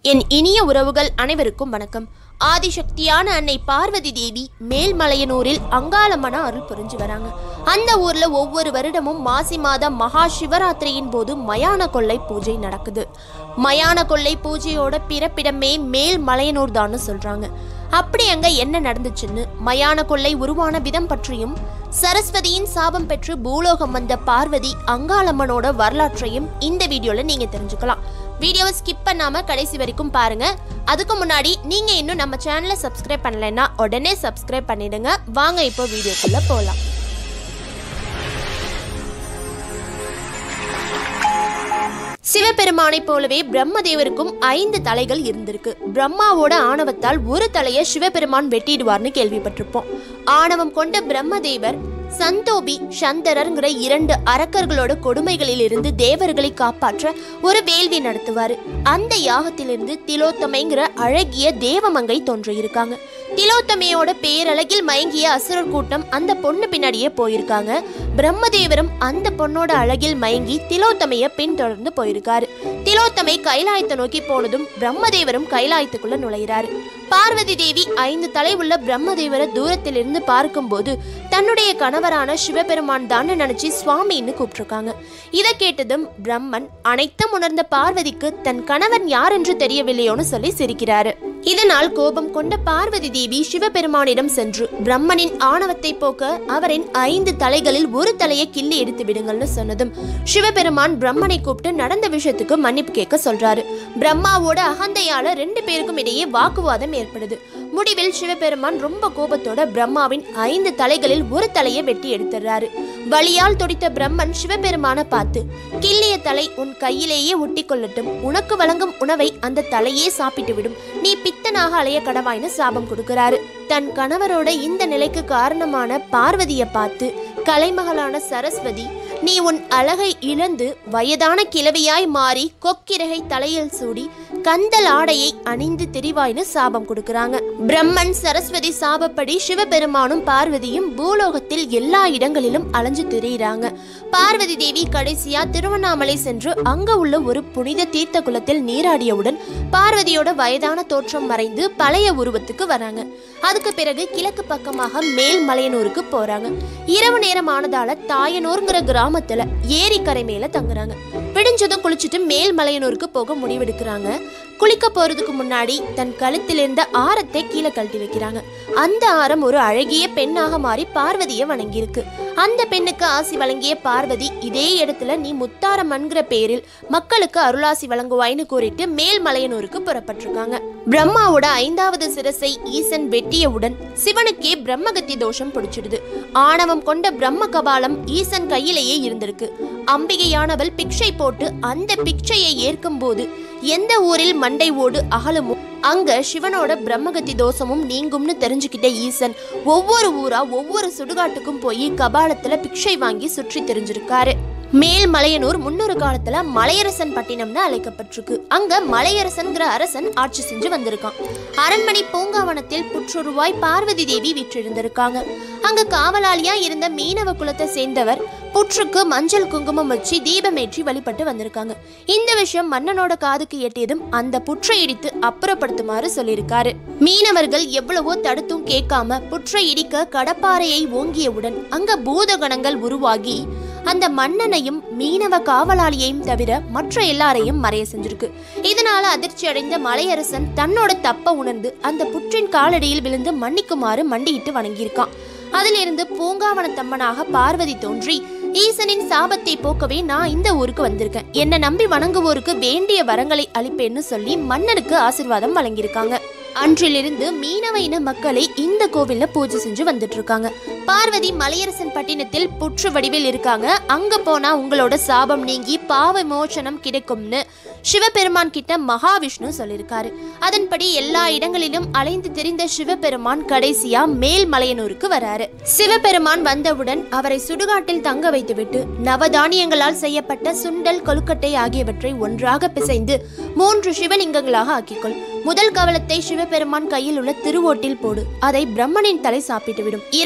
என் இனிய உறவுகள் அனைவருக்கும் வணக்கம். ஆதிசக்தியான அன்னை பார்வதி தேவி மேல்மலையனூரில் அங்காளம்மனா அருள் புரிஞ்சு வராங்க. அந்த ஊர்ல ஒவ்வொரு வருடமும் மாசி மாதம் மகா சிவராத்திரியின் போது மயான கொள்ளை பூஜை நடக்குது. மயான கொள்ளை பூஜையோட பிறப்பிடமே மேல்மலையனூர் தான் சொல்றாங்க. அப்படி அங்க என்ன நடந்துச்சுன்னு, மயான கொள்ளை உருவான விதம் பற்றியும், சரஸ்வதியின் சாபம் பெற்று பூலோகம் வந்த பார்வதி அங்காளம்மனோட வரலாற்றையும் இந்த வீடியோல நீங்க தெரிஞ்சுக்கலாம். வீடியோவை ஸ்கிப் பண்ணாம கடைசி வரைக்கும் பாருங்க. அதுக்கு முன்னாடி நீங்க இன்னும் நம்ம சேனலை சப்ஸ்கிரைப் பண்ணலைன்னா உடனே சப்ஸ்கிரைப் பண்ணிடுங்க. வாங்க இப்போ வீடியோக்குள்ள போலாம். சிவபெருமானை போலவே பிரம்மதேவருக்கும் 5 தலைகள் இருந்திருக்கு. பிரம்மாவோட ஆணவத்தால் ஒரு தலையை சிவபெருமான் வெட்டிடுவார்னு கேள்விப்பட்டிருப்போம். ஆணவம் கொண்ட பிரம்மதேவர் சந்தோபி சந்தரர்ங்கிற 2 அரக்கர்களோட கொடுமைகளில் இருந்து தேவர்களை காப்பாற்ற ஒரு வேள்வி நடத்துவாரு. அந்த யாகத்திலிருந்து திலோத்தமைங்கிற அழகிய தேவமங்கை தோன்றியிருக்காங்க. திலோத்தமையோட பேரழகில் மயங்கிய அசுரர் கூட்டம் அந்த பொண்ணு பின்னாடியே போயிருக்காங்க. பிரம்மதேவரும் அந்த பொண்ணோட அழகில் மயங்கி திலோத்தமைய பின்தொடர்ந்து போயிருக்காரு. திலோத்தமை கைலாயத்தை நோக்கி போனதும் பிரம்மதேவரும் கைலாயத்துக்குள்ள நுழைகிறாரு. பார்வதி தேவி 5 தலை உள்ள பிரம்மதேவரை தூரத்திலிருந்து பார்க்கும்போது தன்னுடைய கணவரான சிவபெருமான் தான் நினைச்சு சுவாமின்னு கூப்பிட்டுருக்காங்க. இதை கேட்டதும் பிரம்மன் அனைத்தும் உணர்ந்த பார்வதிக்கு தன் கணவன் யார் என்று தெரியவில்லையோன்னு சொல்லி சிரிக்கிறாரு. இதனால் கோபம் கொண்ட பார்வதி தேவி சிவபெருமானிடம் சென்று பிரம்மனின் ஆணவத்தை போக்க அவரின் 5 தலைகளில் ஒரு தலையை கிள்ளி எடுத்து விடுங்கள்னு சொன்னதும் சிவபெருமான் பிரம்மனை கூப்பிட்டு நடந்த விஷயத்துக்கு மன்னிப்பு கேட்க சொல்றாரு. பிரம்மாவோட அகந்தையால 2 பேருக்கும் இடையே வாக்குவாதம் ஏற்படுது. முடிவில் சிவபெருமான் ரொம்ப கோபத்தோட பிரம்மாவின் 5 தலைகளில் ஒரு தலையை வெட்டி எடுத்துறாரு. வலியால் துடித்த பிரம்மன் சிவபெருமான பார்த்து, கிள்ளிய தலை உன் கையிலேயே ஒட்டி கொள்ளட்டும், உனக்கு வழங்கும் உணவை அந்த தலையே சாப்பிட்டு விடும், நீ பித்தனாக அலைய கடவாய்னு சாபம் கொடுக்கிறாரு. தன் கணவரோட இந்த நிலைக்கு காரணமான பார்வதியை பார்த்து, கலைமகளான சரஸ்வதி, நீ உன் அழகை இழந்து வயதான கிழவியாய் மாறி கொக்கிரகை தலையில் சூடி கந்தல் ஆடையை அணிந்து திரிவாய்னு சாபம் கொடுக்கறாங்க. பிரம்மன் சரஸ்வதி சாபப்படி சிவபெருமானும் பார்வதியும் பூலோகத்தில் எல்லா இடங்களிலும் அலைஞ்சு திரியிறாங்க. பார்வதி தேவி கடைசியா திருவண்ணாமலை சென்று அங்க உள்ள ஒரு புனித தீர்த்த குளத்தில் நீராடியவுடன் பார்வதியோட வயதான தோற்றம் மறைந்து பழைய உருவத்துக்கு வராங்க. அதுக்கு பிறகு கிழக்கு பக்கமாக மேல்மலையனூருக்கு போறாங்க. இரவு நேரம் ஆனதால தாயனூர்ங்கிற கிராமத்துல ஏரிக்கரை மேல தங்குறாங்க. விடிஞ்சதும் குளிச்சுட்டு மேல்மலையனூருக்கு போக முடிவெடுக்கிறாங்க. குளிக்க போறதுக்கு முன்னாடி தன் கழுத்தில் இருந்த ஆரத்தை கீழே கழட்டி வைக்கிறாங்க. அந்த ஆரம் ஒரு அழகிய பெண்ணாக மாறி பார்வதியை வணங்கியிருக்கு. அந்த பெண்ணுக்கு ஆசி வழங்கிய பார்வதி, இதே இடத்துல நீ முத்தாரம்மன்கிற பேரில் மக்களுக்கு அருளாசி வழங்குவாய்னு கூறிட்டு மேல்மலையனூருக்கு புறப்பட்டிருக்காங்க. பிரம்மாவோட 5வது சிரசை ஈசன் வெட்டியவுடன் சிவனுக்கே பிரம்மகத்தி தோஷம் பிடிச்சிடுது. ஆணவம் கொண்ட பிரம்ம கபாலம் ஈசன் கையிலேயே இருந்திருக்கு. அம்பிகையானவள் பிக்ஷை போட்டு அந்த பிக்ஷையை ஏற்கும் போது எந்த ஊரில் மண்டை ஓடு அகலுமோ அங்க சிவனோட பிரம்மகத்தி தோஷமும் நீங்கும்னு தெரிஞ்சுக்கிட்ட ஈசன் ஒவ்வொரு ஊரா ஒவ்வொரு சுடுகாட்டுக்கும் போய் கபாலத்துல பிக்ஷை வாங்கி சுற்றி தெரிஞ்சிருக்காரு. மேல்மலையனூர் முன்னொரு காலத்துல மலையரசன் பட்டினம்னு அழைக்கப்பட்டிருக்கு. அங்க மலையரசன்கிற அரசன் ஆட்சி செஞ்சு வந்திருக்கான். அரண்மனை பூங்காவனத்தில் புற்றுருவாய் பார்வதி தேவி விற்றிருந்திருக்காங்க. அங்க காவலாளியா இருந்த மீனவ குலத்தை சேர்ந்தவர் புற்றுக்கு மஞ்சள் குங்குமம் வச்சு தீபமேற்றி வழிபட்டு வந்திருக்காங்க. இந்த விஷயம் மன்னனோட காதுக்கு எட்டியதும் அந்த புற்றை இடித்து அப்புறப்படுத்துமாறு சொல்லியிருக்காரு. மீனவர்கள் எவ்வளவோ தடுத்தும் கேட்காம புற்றை இடிக்க கடப்பாறையை ஓங்கியவுடன் அங்க பூதகணங்கள் உருவாகி அந்த மன்னனையும் மீனவ காவலாளியையும் தவிர மற்ற எல்லாரையும் மறைய செஞ்சிருக்கு. இதனால அதிர்ச்சி அடைந்த மலையரசன் தன்னோட தப்ப உணர்ந்து அந்த புற்றின் காலடியில் விழுந்து மன்னிக்குமாறு மண்டியிட்டு வணங்கியிருக்கான். அதிலிருந்து பூங்காவனத்தம்மனாக பார்வதி தோன்றி, ஈசனின் சாபத்தை போக்கவே நான் இந்த ஊருக்கு வந்திருக்கேன், என்னை நம்பி வணங்குவோருக்கு வேண்டிய வரங்களை அளிப்பேன்னு சொல்லி மன்னருக்கு ஆசீர்வாதம் வழங்கியிருக்காங்க. அன்றிலிருந்து மீனவ இன மக்களை இந்த கோவில்ல பூஜை செஞ்சு வந்துட்டு இருக்காங்க. பார்வதி மலையரசன் பட்டினத்தில் புற்று வடிவில் இருக்காங்க. அங்க போனா உங்களோட சாபம் நீங்கி பாவ மோசனம் கிடைக்கும்னு சிவபெருமான் கிட்ட மகாவிஷ்ணு சொல்லியிருக்காரு. அதன்படி எல்லா இடங்களிலும் அலைந்து திரிந்த சிவபெருமான் கடைசியா மேல்மலையனூருக்கு வராரு. சிவபெருமான் வந்தவுடன் அவரை சுடுகாட்டில் தங்க வைத்துவிட்டு நவதானியங்களால் செய்யப்பட்ட சுண்டல் கொழுக்கட்டை ஆகியவற்றை ஒன்றாக பிசைந்து 3 சிவலிங்கங்களாக ஆக்கிக்கொள். முதல் கவலத்தை சிவபெருமான் கையில் உள்ள திருவோட்டில் போடு. அதை பிரம்மனின் தலை சாப்பிட்டு விடும். 2வது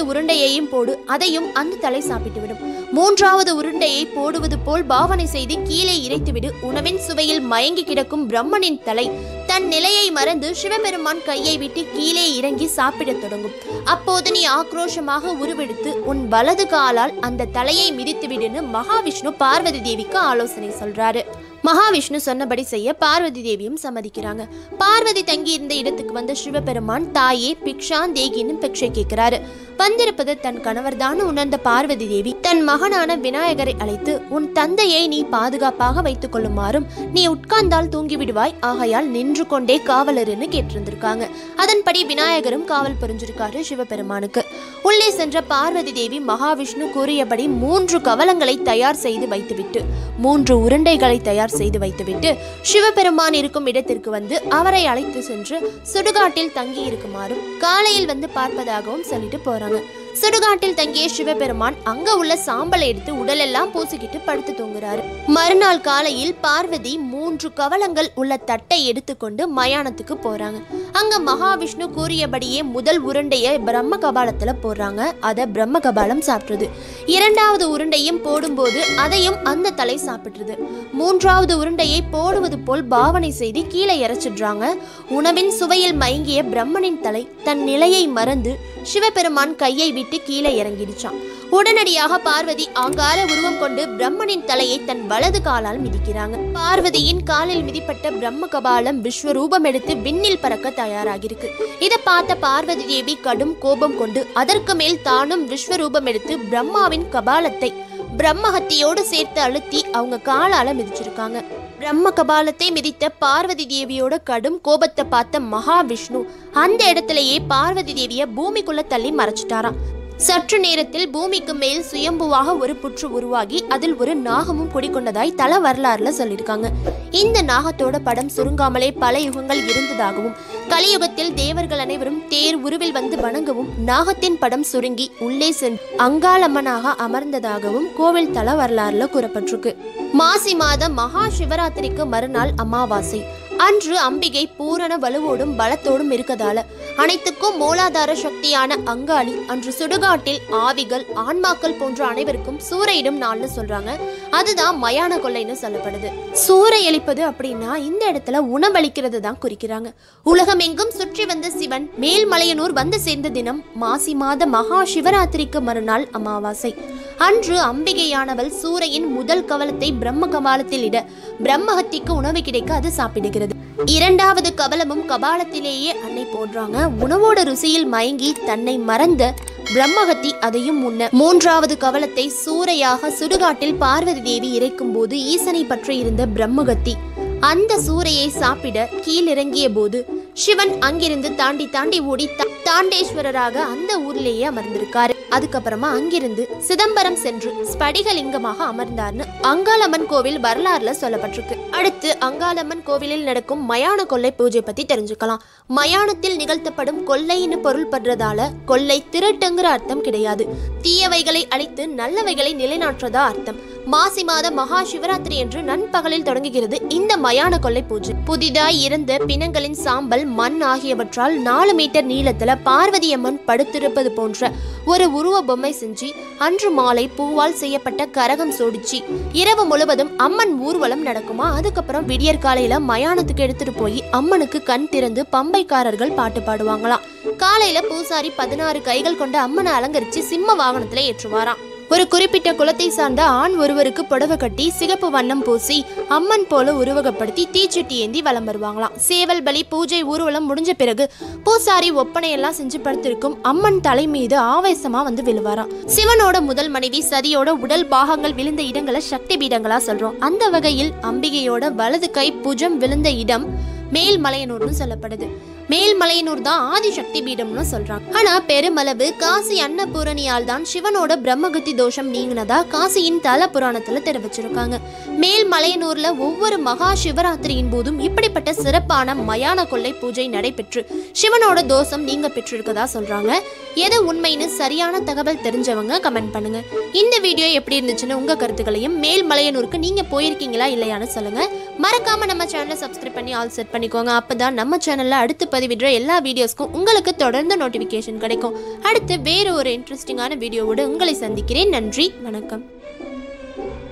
உருண்டையையும் போடு, அதையும் அந்த தலை சாப்பிட்டு விடும். மூன்றாவது உருண்டையை போடுவது போல் பாவனை செய்து கீழே இறைத்துவிடு. உணவின் சுவையில் மயங்கி கிடக்கும் பிரம்மனின் தலை தன் நிலையை மறந்து சிவபெருமான் கையை விட்டு கீழே இறங்கி சாப்பிடத் தொடங்கும். அப்போது நீ ஆக்ரோஷமாக உருவெடுத்து உன் வலது காலால் அந்த தலையை மிதித்து விடுன்னு மகாவிஷ்ணு பார்வதி தேவிக்கு ஆலோசனை சொல்றாரு. மகாவிஷ்ணு சொன்னபடி செய்ய பார்வதி தேவியும் சம்மதிக்கிறாங்க. பார்வதி தங்கி இருந்த இடத்துக்கு வந்த சிவபெருமான் தாயே பிக்ஷான் தேகின்னு பிக்ஷை கேட்கிறாரு. வந்திருப்பது தன் கணவர் தான் உணர்ந்த பார்வதி தேவி தன் மகனான விநாயகரை அழைத்து, உன் தந்தையை நீ பாதுகாப்பாக வைத்துக் கொள்ளுமாறும் நீ உட்கார்ந்தால் தூங்கிவிடுவாய், ஆகையால் நின்று கொண்டே காவலருன்னு கேட்டிருந்திருக்காங்க. அதன்படி விநாயகரும் காவல் புரிஞ்சிருக்காரு சிவபெருமானுக்கு. உள்ளே சென்ற பார்வதி தேவி மகாவிஷ்ணு கூறியபடி 3 கவலங்களை தயார் செய்து வைத்துவிட்டு 3 உருண்டைகளை தயார் செய்து வைத்துவிட்டு சிவபெருமான் இருக்கும் இடத்திற்கு வந்து அவரை அழைத்து சென்று சுடுகாட்டில் தங்கி இருக்குமாறும் காலையில் வந்து பார்ப்பதாகவும் சொல்லிட்டு போறாங்க. சுடுகாட்டில் தங்கிய சிவபெருமான் அங்க உள்ள சாம்பலை எடுத்து உடலெல்லாம் பூசிக்கிட்டு படுத்து தூங்குறாரு. மறுநாள் காலையில் பார்வதி 3 கவலங்கள் உள்ள தட்டை எடுத்துக்கொண்டு மயானத்துக்கு போறாங்க. அங்க மகாவிஷ்ணு கூறியபடியே முதல் உருண்டையை பிரம்ம கபாலத்துல போடுறாங்க. அதை பிரம்ம கபாலம் சாப்பிடுறது. 2வது உருண்டையும் போடும்போது அதையும் அந்த தலை சாப்பிடுறது. 3வது உருண்டையை போடுவது போல் பாவனை செய்து கீழே இறைச்சிடுறாங்க. உணவின் சுவையில் மயங்கிய பிரம்மனின் தலை தன் நிலையை மறந்து சிவபெருமான் கையை விட்டு கீழே இறங்கிடுச்சான். உடனடியாக பார்வதி ஆங்கார உருவம் கொண்டு பிரம்மனின் தலையை தன் வலது காலால் மிதிக்கிறாங்க. பார்வதியின் காலில் மிதிப்பட்ட பிரம்ம கபாலம் விஸ்வரூபம் எடுத்து விண்ணில் பறக்க தயாராகிருக்கு. இதை பார்த்த பார்வதி தேவி கடும் கோபம் கொண்டு அதற்கு மேல் தானும் விஸ்வரூபம் எடுத்து பிரம்மாவின் கபாலத்தை பிரம்மஹத்தியோடு சேர்த்து அழுத்தி அவங்க காலால மிதிச்சிருக்காங்க. பிரம்ம கபாலத்தை மிதித்த பார்வதி தேவியோட கடும் கோபத்தை பார்த்த மகாவிஷ்ணு அந்த இடத்திலேயே பார்வதி தேவிய பூமிக்குள்ள தள்ளி மறைச்சிட்டாராம். சற்று நேரத்தில் பூமிக்கு மேல் சுயம்புவாக ஒரு புற்று உருவாகி அதில் ஒரு நாகமும் குடிக்கொண்டதாய் தல வரலாறுல சொல்லியிருக்காங்க. இந்த நாகத்தோட படம் சுருங்காமலே பல யுகங்கள் இருந்ததாகவும் கலியுகத்தில் தேவர்கள் அனைவரும் தேர் உருவில் வந்து வணங்கவும் நாகத்தின் படம் சுருங்கி உள்ளே சென்று அங்காளம்மனாக அமர்ந்ததாகவும் கோவில் தல வரலாறுல கூறப்பட்டிருக்கு. மாசி மாதம் மகா சிவராத்திரிக்கு மறுநாள் அமாவாசை அன்று அம்பிகை பூரண வலுவோடும் பலத்தோடும் இருக்கதால அனைத்துக்கும் மூலாதார சக்தியான அங்காளி அன்று சுடுகாட்டில் ஆவிகள் ஆன்மாக்கள் போன்ற அனைவருக்கும் சூறையிடும் நாள்னு சொல்றாங்க. அதுதான் மயான கொள்ளைன்னு சொல்லப்படுது. சூறை அளிப்பது அப்படின்னா இந்த இடத்துல உணவளிக்கிறது தான் குறிக்கிறாங்க. உலகமெங்கும் சுற்றி வந்த சிவன் மேல்மலையனூர் வந்து சேர்ந்த தினம் மாசி மாத மகா சிவராத்திரிக்கு மறுநாள் அமாவாசை அன்று அம்பிகையானவள் சூரையின் முதல் கவலத்தை பிரம்ம கபாலத்தில் இட பிரம்மஹத்திக்கு உணவு கிடைக்க அது சாப்பிடுகிறது. 2வது கவலமும் கபாலத்திலேயே அன்னை போடுறாங்க. உணவோட ருசியில் மயங்கி தன்னை மறந்த பிரம்மஹத்தி அதையும் உண்ண 3வது கவலத்தை சூறையாக சுடுகாட்டில் பார்வதி தேவி இறைக்கும் போது ஈசனை பற்றி இருந்த பிரம்மஹத்தி அந்த சூறையை சாப்பிட கீழிறங்கிய போது சிவன் அங்கிருந்து தாண்டி ஓடி தாண்டேஸ்வரராக அந்த ஊர்லேயே அமர்ந்திருக்காரு. அதுக்கப்புறமா அங்கிருந்து சிதம்பரம் சென்று ஸ்படிகலிங்கமாக அமர்ந்தார்னு அங்காளம்மன் கோவில் வரலாறுல சொல்லப்பட்டிருக்கு. அடுத்து அங்காளம்மன் கோவிலில் நடக்கும் மயான கொள்ளை பூஜை பத்தி தெரிஞ்சுக்கலாம். மயானத்தில் நிகழ்த்தப்படும் கொள்ளைன்னு பொருள் படுறதால கொள்ளை திருட்டுங்கிற அர்த்தம் கிடையாது. தீயவைகளை அழித்து நல்லவைகளை நிலைநாட்டுறதா அர்த்தம். மாசி மாத மகா சிவராத்திரி என்று நண்பகலில் தொடங்குகிறது இந்த மயான கொள்ளை பூஜை. புதிதாய் இருந்த பிணங்களின் சாம்பல் மண் ஆகியவற்றால் 4 மீட்டர் நீளத்துல பார்வதி அம்மன் படுத்திருப்பது போன்ற ஒரு உருவ பொம்மை செஞ்சு அன்று மாலை பூவால் செய்யப்பட்ட கரகம் சோடிச்சு இரவு முழுவதும் அம்மன் ஊர்வலம் நடக்குமா. அதுக்கப்புறம் விடியற் காலையில மயானத்துக்கு எடுத்துட்டு போய் அம்மனுக்கு கண் திறந்து பம்பைக்காரர்கள் பாட்டு பாடுவாங்களாம். காலையில பூசாரி 16 கைகள் கொண்ட அம்மனை அலங்கரிச்சு சிம்ம வாகனத்துல ஏற்றுவாராம். ஒரு குறிப்பிட்ட குலத்தை சார்ந்த ஆண் ஒருவருக்கு புடவை கட்டி சிகப்பு வண்ணம் பூசி அம்மன் போல உருவகப்படுத்தி தீச்சட்டி ஏந்தி வலம் வருவாங்களாம். சேவல் பலி பூஜை ஊர்வலம் முடிஞ்ச பிறகு பூசாரி ஒப்பனையெல்லாம் செஞ்சு படுத்திருக்கும் அம்மன் தலை மீது ஆவேசமா வந்து விழுவாராம். சிவனோட முதல் மனைவி சதியோட உடல் பாகங்கள் விழுந்த இடங்களை சக்தி பீடங்களா சொல்றோம். அந்த வகையில் அம்பிகையோட வலது கை புஜம் விழுந்த இடம் மேல்மலையனூர்னு சொல்லப்படுது. மேல்மலையனூர் தான் ஆதிசக்தி பீடம்னு சொல்றாங்க. ஆனா பெருமளவு காசி அன்னபூரணியால் தான் சிவனோட பிரம்மகத்தி தோஷம் நீங்கினதா காசியின் தல புராணத்துல தெரிவிச்சிருக்காங்க. மேல்மலையனூர்ல ஒவ்வொரு மகா சிவராத்திரியின் போதும் இப்படிப்பட்ட சிறப்பான மயான கொள்ளை பூஜை நடைபெற்று சிவனோட தோஷம் நீங்க பெற்றிருக்கதா சொல்றாங்க. எது உண்மைன்னு சரியான தகவல் தெரிஞ்சவங்க கமெண்ட் பண்ணுங்க. இந்த வீடியோ எப்படி இருந்துச்சுன்னு உங்க கருத்துக்களையும் மேல்மலையனூருக்கு நீங்க போயிருக்கீங்களா இல்லையான்னு சொல்லுங்க. மறக்காம நம்ம சேனலை சப்ஸ்கிரைப் பண்ணி ஆல் செட் பண்ணிக்கோங்க. அப்பதான் நம்ம சேனல்ல அடுத்து பதிவிடுற எல்லா வீடியோஸ்க்கும் உங்களுக்கு தொடர்ந்து நோட்டிஃபிகேஷன் கிடைக்கும். அடுத்து வேறு ஒரு இன்ட்ரெஸ்டிங்கான வீடியோவோடு உங்களை சந்திக்கிறேன். நன்றி, வணக்கம்.